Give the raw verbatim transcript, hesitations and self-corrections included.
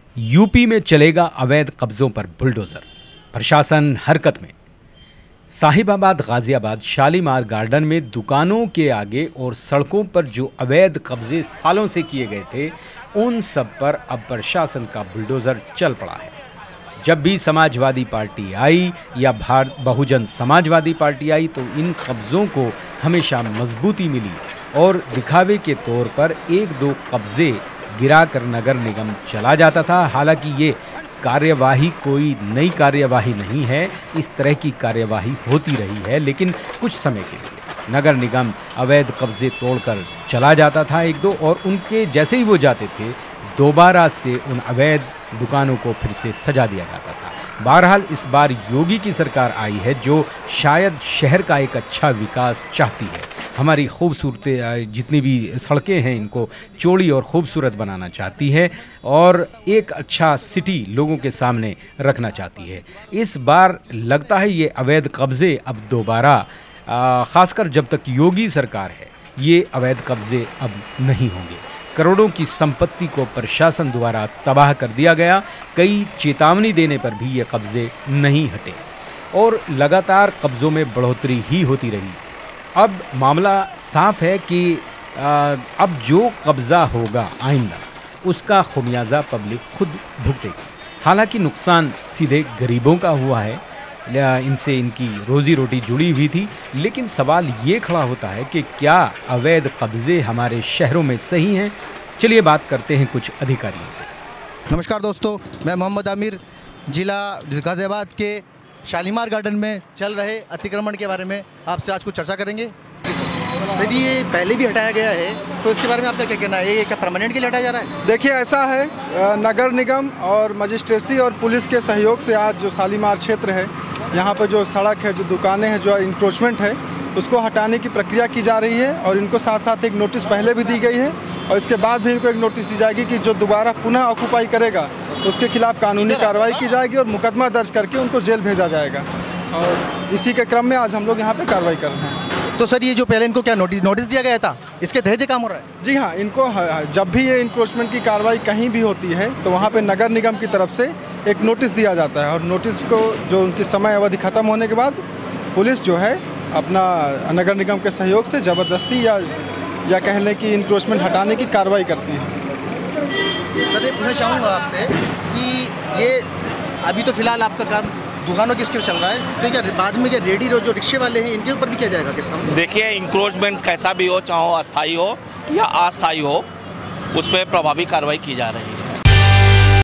UP में चलेगा अवैध कब्जों पर बुलडोजर, प्रशासन हरकत में। साहिबाबाद, गाजियाबाद, शालीमार गार्डन में दुकानों के आगे और सड़कों पर जो अवैध कब्जे सालों से किए गए थे, उन सब पर अब प्रशासन का बुलडोजर चल पड़ा है। जब भी समाजवादी पार्टी आई या भारत बहुजन समाजवादी पार्टी आई तो इन कब्जों को हमेशा मजबूती मिली और दिखावे के तौर पर एक दो कब्जे गिराकर नगर निगम चला जाता था। हालांकि ये कार्यवाही कोई नई कार्यवाही नहीं है, इस तरह की कार्यवाही होती रही है, लेकिन कुछ समय के लिए नगर निगम अवैध कब्जे तोड़कर चला जाता था एक दो, और उनके जैसे ही वो जाते थे दोबारा से उन अवैध दुकानों को फिर से सजा दिया जाता था। बहरहाल इस बार योगी की सरकार आई है जो शायद शहर का एक अच्छा विकास चाहती है। हमारी खूबसूरत जितनी भी सड़कें हैं इनको चौड़ी और ख़ूबसूरत बनाना चाहती है और एक अच्छा सिटी लोगों के सामने रखना चाहती है। इस बार लगता है ये अवैध कब्ज़े अब दोबारा, ख़ासकर जब तक योगी सरकार है, ये अवैध कब्ज़े अब नहीं होंगे। करोड़ों की संपत्ति को प्रशासन द्वारा तबाह कर दिया गया। कई चेतावनी देने पर भी ये कब्ज़े नहीं हटे और लगातार कब्ज़ों में बढ़ोतरी ही होती रही। अब मामला साफ है कि आ, अब जो कब्ज़ा होगा आइंदा उसका खुमियाजा पब्लिक खुद भुगतेगी। हालांकि नुकसान सीधे गरीबों का हुआ है, इनसे इनकी रोज़ी रोटी जुड़ी हुई थी, लेकिन सवाल ये खड़ा होता है कि क्या अवैध कब्ज़े हमारे शहरों में सही हैं? चलिए बात करते हैं कुछ अधिकारियों से। नमस्कार दोस्तों, मैं मोहम्मद आमिर, जिला गाजियाबाद के शालीमार गार्डन में चल रहे अतिक्रमण के बारे में आपसे आज कुछ चर्चा करेंगे। सर, ये पहले भी हटाया गया है तो इसके बारे में आपका क्या कहना है? ये क्या परमानेंट के लिए हटाया जा रहा है? देखिए, ऐसा है, नगर निगम और मजिस्ट्रेसी और पुलिस के सहयोग से आज जो शालीमार क्षेत्र है, यहाँ पर जो सड़क है, जो दुकानें हैं, जो इंक्रोचमेंट है, उसको हटाने की प्रक्रिया की जा रही है और इनको साथ साथ एक नोटिस पहले भी दी गई है और इसके बाद भी इनको एक नोटिस दी जाएगी कि जो दोबारा पुनः ऑक्यूपाई करेगा तो उसके खिलाफ कानूनी कार्रवाई की जाएगी और मुकदमा दर्ज करके उनको जेल भेजा जाएगा। और इसी के क्रम में आज हम लोग यहाँ पे कार्रवाई कर रहे हैं। तो सर, ये जो पहले इनको क्या नोटिस नोटिस दिया गया था, इसके तहत काम हो रहा है? जी हाँ, इनको जब भी ये इंक्रोचमेंट की कार्रवाई कहीं भी होती है तो वहाँ पे नगर निगम की तरफ से एक नोटिस दिया जाता है और नोटिस को जो उनकी समय अवधि ख़त्म होने के बाद पुलिस जो है अपना नगर निगम के सहयोग से ज़बरदस्ती या या कह लें कि इंक्रोचमेंट हटाने की कार्रवाई करती है। सर, ये पूछना चाहूँगा आपसे कि ये अभी तो फिलहाल आपका काम दुकानों के इसके चल रहा है, तो क्या बाद में क्या रेडी जो रिक्शे वाले हैं इनके ऊपर भी किया जाएगा किस काम? देखिए, इंक्रोचमेंट कैसा भी हो, चाहे अस्थायी हो या अस्थायी हो, उस पर प्रभावी कार्रवाई की जा रही है।